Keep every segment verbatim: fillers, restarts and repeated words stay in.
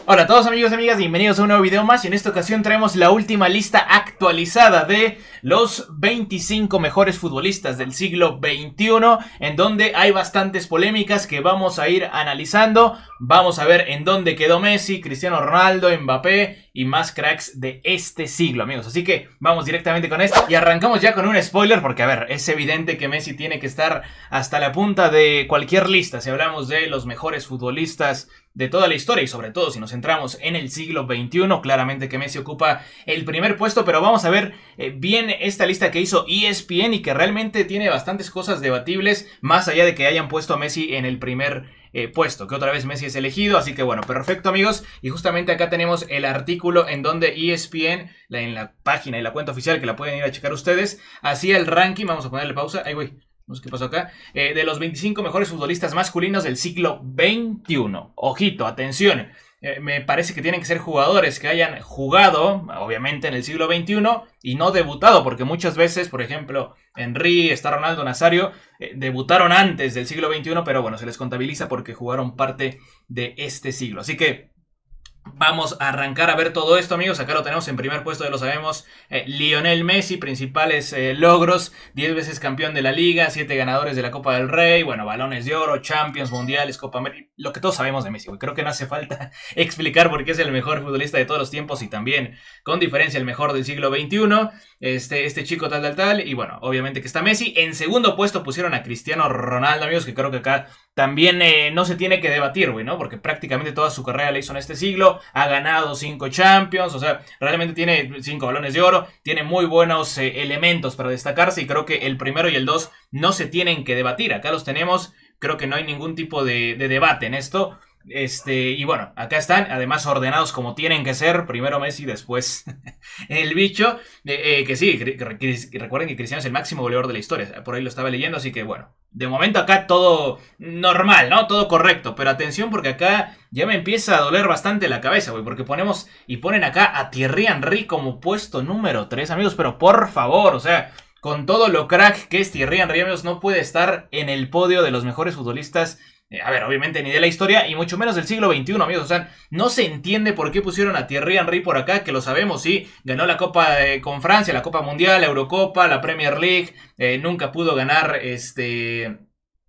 Hola a todos amigos y amigas, bienvenidos a un nuevo video más y en esta ocasión traemos la última lista actualizada de los veinticinco mejores futbolistas del siglo veintiuno, en donde hay bastantes polémicas que vamos a ir analizando. Vamos a ver en dónde quedó Messi, Cristiano Ronaldo, Mbappé y más cracks de este siglo, amigos. Así que vamos directamente con esto y arrancamos ya con un spoiler porque, a ver, es evidente que Messi tiene que estar hasta la punta de cualquier lista si hablamos de los mejores futbolistas de toda la historia y sobre todo si nos centramos en el siglo veintiuno, claramente que Messi ocupa el primer puesto, pero vamos a ver eh, bien esta lista que hizo E S P N y que realmente tiene bastantes cosas debatibles, más allá de que hayan puesto a Messi en el primer eh, puesto, que otra vez Messi es elegido, así que bueno, perfecto amigos, y justamente acá tenemos el artículo en donde E S P N, la, en la página y la cuenta oficial que la pueden ir a checar ustedes, hacía el ranking. Vamos a ponerle pausa, ahí voy. No sé qué pasó acá. Eh, de los veinticinco mejores futbolistas masculinos del siglo veintiuno. Ojito, atención. Eh, me parece que tienen que ser jugadores que hayan jugado, obviamente, en el siglo veintiuno y no debutado, porque muchas veces, por ejemplo, Henry, está Ronaldo, Nazario, eh, debutaron antes del siglo veintiuno, pero bueno, se les contabiliza porque jugaron parte de este siglo. Así que vamos a arrancar a ver todo esto, amigos. Acá lo tenemos en primer puesto, ya lo sabemos, eh, Lionel Messi, principales eh, logros, diez veces campeón de la Liga, siete ganadores de la Copa del Rey, bueno, balones de oro, Champions, Mundiales, Copa América, lo que todos sabemos de Messi, güey. Creo que no hace falta explicar por qué es el mejor futbolista de todos los tiempos y también, con diferencia, el mejor del siglo veintiuno, este, este chico tal, tal, tal, y bueno, obviamente que está Messi. En segundo puesto pusieron a Cristiano Ronaldo, amigos, que creo que acá también eh, no se tiene que debatir, güey, ¿no? Porque prácticamente toda su carrera la hizo en este siglo. Ha ganado cinco Champions, o sea, realmente tiene cinco balones de oro. Tiene muy buenos eh, elementos para destacarse y creo que el primero y el dos no se tienen que debatir. Acá los tenemos, creo que no hay ningún tipo de, de debate en esto. Este, y bueno, acá están, además ordenados como tienen que ser. Primero Messi, después el bicho. Eh, eh, que sí, que, que, recuerden que Cristiano es el máximo goleador de la historia. Por ahí lo estaba leyendo, así que bueno. De momento acá todo normal, ¿no? Todo correcto. Pero atención porque acá ya me empieza a doler bastante la cabeza, güey. Porque ponemos y ponen acá a Thierry Henry como puesto número tres, amigos. Pero por favor, o sea, con todo lo crack que es Thierry Henry, amigos, no puede estar en el podio de los mejores futbolistas. Eh, a ver, obviamente ni de la historia y mucho menos del siglo veintiuno, amigos. O sea, no se entiende por qué pusieron a Thierry Henry por acá, que lo sabemos, sí. Ganó la Copa eh, con Francia, la Copa Mundial, la Eurocopa, la Premier League. Eh, nunca pudo ganar este...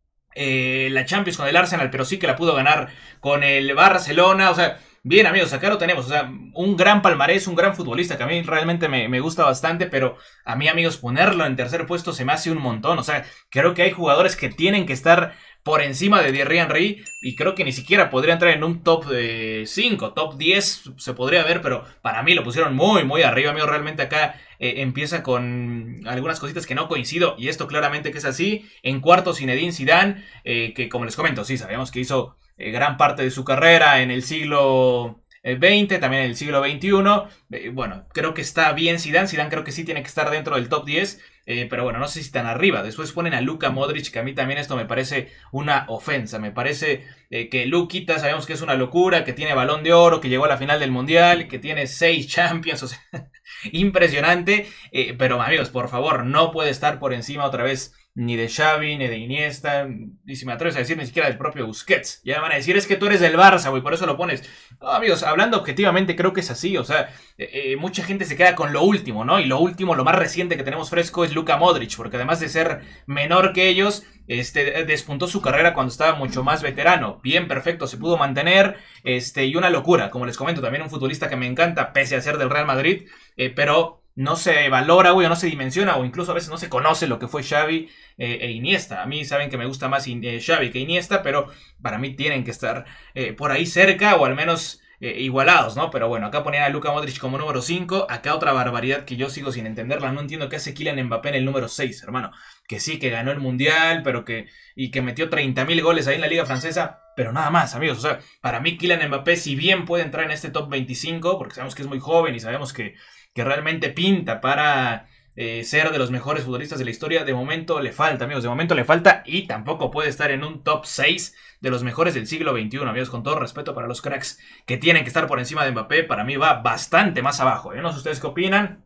Eh, la Champions con el Arsenal, pero sí que la pudo ganar con el Barcelona. O sea, bien amigos, acá lo tenemos. O sea, un gran palmarés, un gran futbolista que a mí realmente me, me gusta bastante, pero a mí, amigos, ponerlo en tercer puesto se me hace un montón. O sea, creo que hay jugadores que tienen que estar por encima de Thierry Henry y creo que ni siquiera podría entrar en un top cinco, top diez se podría ver, pero para mí lo pusieron muy, muy arriba, amigo. Realmente acá eh, empieza con algunas cositas que no coincido y esto claramente que es así. En cuarto, Zinedine Zidane, eh, que como les comento, sí, sabemos que hizo eh, gran parte de su carrera en el siglo veinte, también en el siglo veintiuno. Eh, bueno, creo que está bien Zidane. Zidane creo que sí tiene que estar dentro del top diez. Eh, pero bueno, no sé si están arriba. Después ponen a Luka Modric, que a mí también esto me parece una ofensa. Me parece eh, que Luquita, sabemos que es una locura, que tiene balón de oro, que llegó a la final del mundial, que tiene seis Champions, o sea, impresionante. Eh, pero amigos, por favor, no puede estar por encima otra vez ni de Xavi, ni de Iniesta, y si me atreves a decir, ni siquiera del propio Busquets. Ya me van a decir, es que tú eres del Barça, güey, por eso lo pones. No, amigos, hablando objetivamente, creo que es así. O sea, eh, eh, mucha gente se queda con lo último, ¿no? Y lo último, lo más reciente que tenemos fresco es Luka Modric, porque además de ser menor que ellos, este, despuntó su carrera cuando estaba mucho más veterano. Bien, perfecto, se pudo mantener, este, y una locura. Como les comento, también un futbolista que me encanta, pese a ser del Real Madrid, eh, pero no se valora, güey, o no se dimensiona, o incluso a veces no se conoce lo que fue Xavi eh, e Iniesta. A mí saben que me gusta más eh, Xavi que Iniesta, pero para mí tienen que estar eh, por ahí cerca, o al menos eh, igualados, ¿no? Pero bueno, acá ponían a Luka Modric como número cinco. Acá otra barbaridad que yo sigo sin entenderla. No entiendo qué hace Kylian Mbappé en el número seis, hermano. Que sí, que ganó el Mundial, pero que... y que metió treinta mil goles ahí en la Liga Francesa, pero nada más, amigos. O sea, para mí Kylian Mbappé, si bien puede entrar en este top veinticinco, porque sabemos que es muy joven y sabemos que que realmente pinta para eh, ser de los mejores futbolistas de la historia, de momento le falta, amigos, de momento le falta y tampoco puede estar en un top seis de los mejores del siglo veintiuno, amigos, con todo respeto para los cracks que tienen que estar por encima de Mbappé, para mí va bastante más abajo, ¿eh? No sé ustedes qué opinan.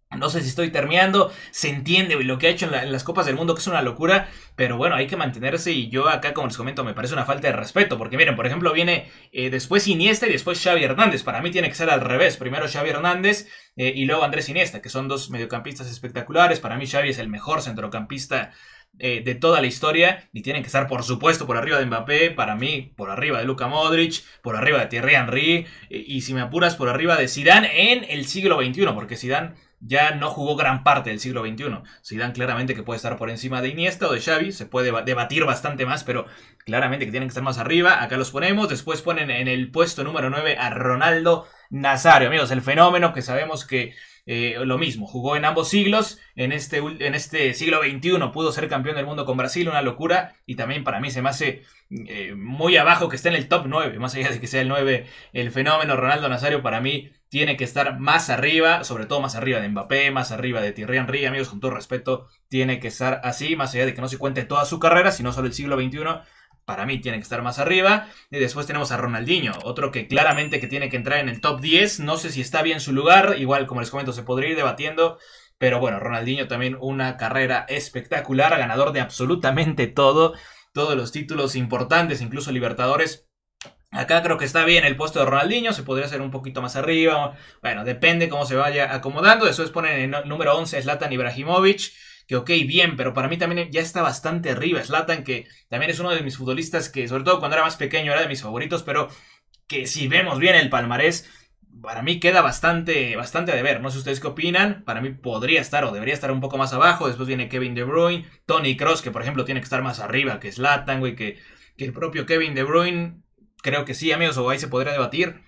No sé si estoy termeando, se entiende lo que ha hecho en, la, en las Copas del Mundo, que es una locura, pero bueno, hay que mantenerse y yo acá, como les comento, me parece una falta de respeto, porque miren, por ejemplo, viene eh, después Iniesta y después Xavi Hernández, para mí tiene que ser al revés, primero Xavi Hernández eh, y luego Andrés Iniesta, que son dos mediocampistas espectaculares, para mí Xavi es el mejor centrocampista eh, de toda la historia y tienen que estar, por supuesto, por arriba de Mbappé, para mí, por arriba de Luka Modric, por arriba de Thierry Henry eh, y si me apuras, por arriba de Zidane en el siglo veintiuno, porque Zidane ya no jugó gran parte del siglo veintiuno. Zidane claramente que puede estar por encima de Iniesta o de Xavi, se puede debatir bastante más, pero claramente que tienen que estar más arriba. Acá los ponemos, después ponen en el puesto número nueve a Ronaldo Nazario, amigos, el fenómeno que sabemos que eh, lo mismo, jugó en ambos siglos, en este, en este siglo veintiuno pudo ser campeón del mundo con Brasil, una locura, y también para mí se me hace eh, muy abajo que esté en el top nueve, más allá de que sea el nueve, el fenómeno Ronaldo Nazario para mí tiene que estar más arriba, sobre todo más arriba de Mbappé, más arriba de Thierry Henry, amigos, con todo respeto, tiene que estar así, más allá de que no se cuente toda su carrera, sino solo el siglo veintiuno, para mí tiene que estar más arriba. Y después tenemos a Ronaldinho, otro que claramente que tiene que entrar en el top diez, no sé si está bien su lugar, igual como les comento se podría ir debatiendo, pero bueno, Ronaldinho también una carrera espectacular, ganador de absolutamente todo, todos los títulos importantes, incluso Libertadores. Acá creo que está bien el puesto de Ronaldinho, se podría hacer un poquito más arriba, bueno, depende cómo se vaya acomodando. Después ponen en número once Zlatan Ibrahimovic, que ok, bien, pero para mí también ya está bastante arriba. Zlatan, que también es uno de mis futbolistas que, sobre todo cuando era más pequeño, era de mis favoritos, pero que si vemos bien el palmarés, para mí queda bastante, bastante de ver. No sé ustedes qué opinan, para mí podría estar o debería estar un poco más abajo. Después viene Kevin De Bruyne, Toni Kroos, que por ejemplo tiene que estar más arriba que Zlatan, güey, que, que el propio Kevin De Bruyne. Creo que sí, amigos, o ahí se podría debatir.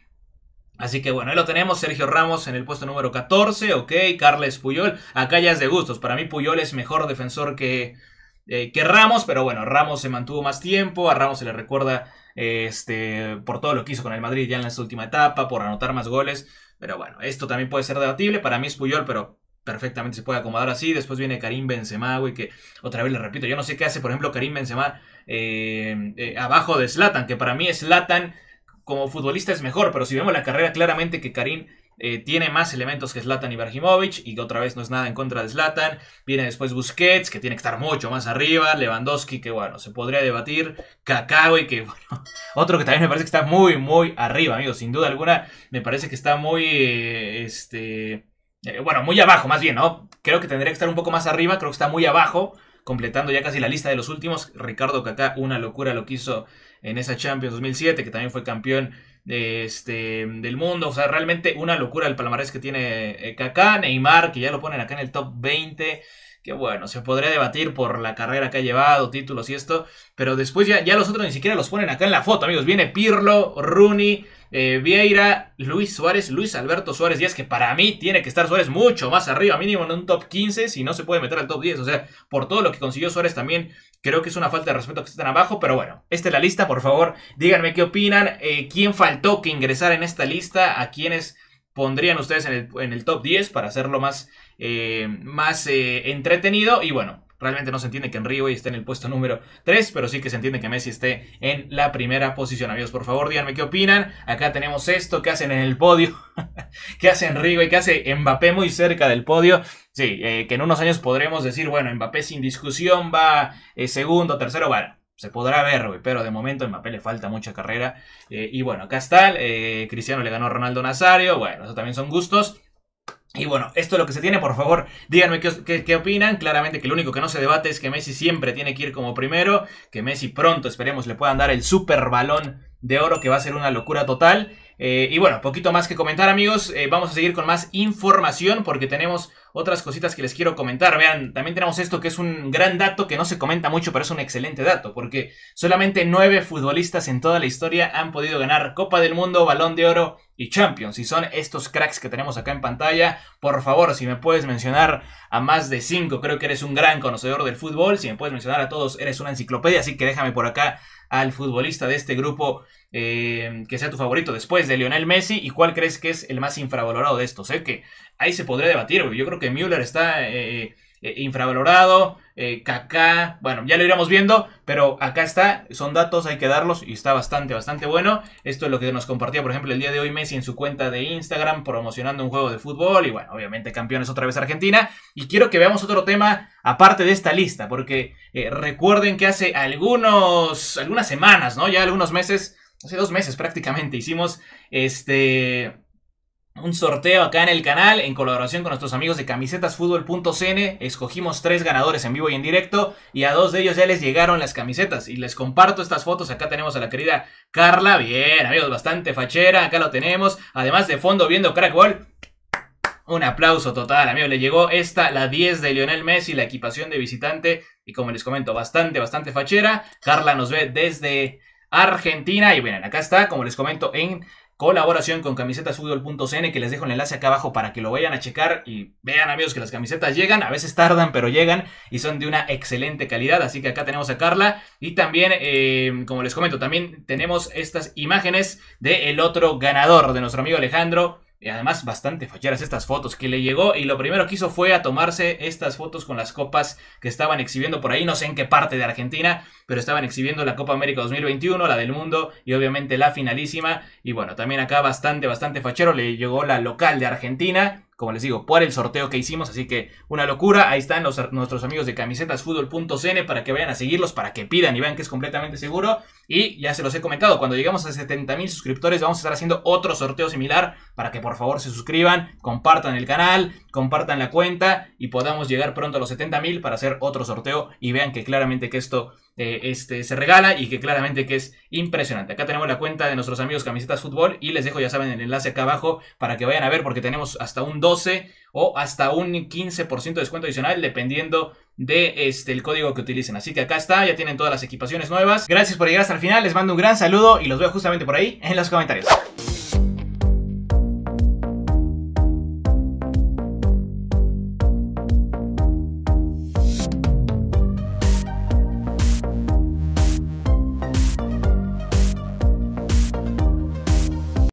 Así que bueno, ahí lo tenemos, Sergio Ramos en el puesto número catorce, ok, Carles Puyol, acá ya es de gustos, para mí Puyol es mejor defensor que, eh, que Ramos, pero bueno, Ramos se mantuvo más tiempo, a Ramos se le recuerda eh, este, por todo lo que hizo con el Madrid ya en esta última etapa, por anotar más goles, pero bueno, esto también puede ser debatible, para mí es Puyol, pero perfectamente se puede acomodar así. Después viene Karim Benzema, güey, que otra vez le repito, yo no sé qué hace, por ejemplo, Karim Benzema eh, eh, abajo de Zlatan, que para mí Zlatan como futbolista es mejor, pero si vemos la carrera claramente que Karim eh, tiene más elementos que Zlatan Ibrahimovic, y que otra vez no es nada en contra de Zlatan. Viene después Busquets, que tiene que estar mucho más arriba, Lewandowski, que bueno, se podría debatir, Kaká, güey, que bueno, otro que también me parece que está muy, muy arriba, amigos, sin duda alguna, me parece que está muy, eh, este... Eh, bueno, muy abajo, más bien, ¿no? Creo que tendría que estar un poco más arriba, creo que está muy abajo, completando ya casi la lista de los últimos. Ricardo Kaká, una locura lo que hizo en esa Champions dos mil siete, que también fue campeón de este, del mundo. O sea, realmente una locura el palmarés que tiene eh, Kaká. Neymar, que ya lo ponen acá en el top veinte, que bueno, se podría debatir por la carrera que ha llevado, títulos y esto, pero después ya, ya los otros ni siquiera los ponen acá en la foto, amigos. Viene Pirlo, Rooney, eh, Vieira, Luis Suárez, Luis Alberto Suárez Díaz, que para mí tiene que estar Suárez mucho más arriba, mínimo en un top quince, si no se puede meter al top diez. O sea, por todo lo que consiguió Suárez también, creo que es una falta de respeto que estén abajo, pero bueno, esta es la lista, por favor, díganme qué opinan, eh, quién faltó que ingresara en esta lista, a quiénes pondrían ustedes en el, en el top diez para hacerlo más, eh, más eh, entretenido. Y bueno, realmente no se entiende que Henry hoy esté en el puesto número tres, pero sí que se entiende que Messi esté en la primera posición. Amigos, por favor, díganme qué opinan. Acá tenemos esto, qué hacen en el podio, qué hace Henry y qué hace Mbappé muy cerca del podio. Sí, eh, que en unos años podremos decir, bueno, Mbappé sin discusión va eh, segundo, tercero, bueno. Se podrá ver, güey, pero de momento a Mbappé le falta mucha carrera. Eh, y bueno, acá está. Eh, Cristiano le ganó a Ronaldo Nazario. Bueno, eso también son gustos. Y bueno, esto es lo que se tiene, por favor, díganme qué, qué, qué opinan. Claramente que lo único que no se debate es que Messi siempre tiene que ir como primero. Que Messi pronto, esperemos, le puedan dar el super balón de oro, que va a ser una locura total. Eh, y bueno, poquito más que comentar, amigos. Eh, vamos a seguir con más información porque tenemos otras cositas que les quiero comentar. Vean, también tenemos esto que es un gran dato que no se comenta mucho, pero es un excelente dato, porque solamente nueve futbolistas en toda la historia han podido ganar Copa del Mundo, Balón de Oro y Champions. Y son estos cracks que tenemos acá en pantalla. Por favor, si me puedes mencionar a más de cinco, creo que eres un gran conocedor del fútbol. Si me puedes mencionar a todos, eres una enciclopedia. Así que déjame por acá al futbolista de este grupo eh, que sea tu favorito después de Lionel Messi, y cuál crees que es el más infravalorado de estos. ¿eh? Que ahí se podría debatir, porque yo creo que Müller está eh, eh, infravalorado, eh, Kaká, bueno, ya lo iremos viendo, pero acá está, son datos, hay que darlos y está bastante, bastante bueno. Esto es lo que nos compartía, por ejemplo, el día de hoy Messi en su cuenta de Instagram, promocionando un juego de fútbol y bueno, obviamente campeones otra vez Argentina. Y quiero que veamos otro tema aparte de esta lista, porque eh, recuerden que hace algunos, algunas semanas, ¿no? Ya algunos meses, hace dos meses prácticamente, hicimos este... un sorteo acá en el canal en colaboración con nuestros amigos de camisetas fútbol punto c n. Escogimos tres ganadores en vivo y en directo y a dos de ellos ya les llegaron las camisetas y les comparto estas fotos. Acá tenemos a la querida Carla, bien amigos, bastante fachera, acá lo tenemos, además de fondo viendo Crack Ball. Un aplauso total, amigos, le llegó esta, la diez de Lionel Messi, la equipación de visitante y como les comento, bastante, bastante fachera. Carla nos ve desde Argentina y bueno, acá está, como les comento, en colaboración con camisetas fútbol punto c n, que les dejo el enlace acá abajo para que lo vayan a checar y vean amigos que las camisetas llegan, a veces tardan pero llegan y son de una excelente calidad, así que acá tenemos a Carla y también eh, como les comento también tenemos estas imágenes del otro ganador de nuestro amigo Alejandro. Y además bastante facheras estas fotos que le llegó y lo primero que hizo fue a tomarse estas fotos con las copas que estaban exhibiendo por ahí, no sé en qué parte de Argentina, pero estaban exhibiendo la Copa América dos mil veintiuno, la del mundo y obviamente la finalísima. Y bueno, también acá bastante, bastante fachero, le llegó la local de Argentina, como les digo, por el sorteo que hicimos, así que una locura. Ahí están los, nuestros amigos de camisetas fútbol punto c n para que vayan a seguirlos, para que pidan y vean que es completamente seguro. Y ya se los he comentado, cuando lleguemos a setenta mil suscriptores vamos a estar haciendo otro sorteo similar para que por favor se suscriban, compartan el canal, compartan la cuenta y podamos llegar pronto a los setenta mil para hacer otro sorteo y vean que claramente que esto eh, este, se regala y que claramente que es impresionante. Acá tenemos la cuenta de nuestros amigos Camisetas Fútbol y les dejo, ya saben, el enlace acá abajo para que vayan a ver, porque tenemos hasta un doce o hasta un quince por ciento de descuento adicional dependiendo de este el código que utilicen. Así que acá está, ya tienen todas las equipaciones nuevas. Gracias por llegar hasta el final, les mando un gran saludo y los veo justamente por ahí en los comentarios.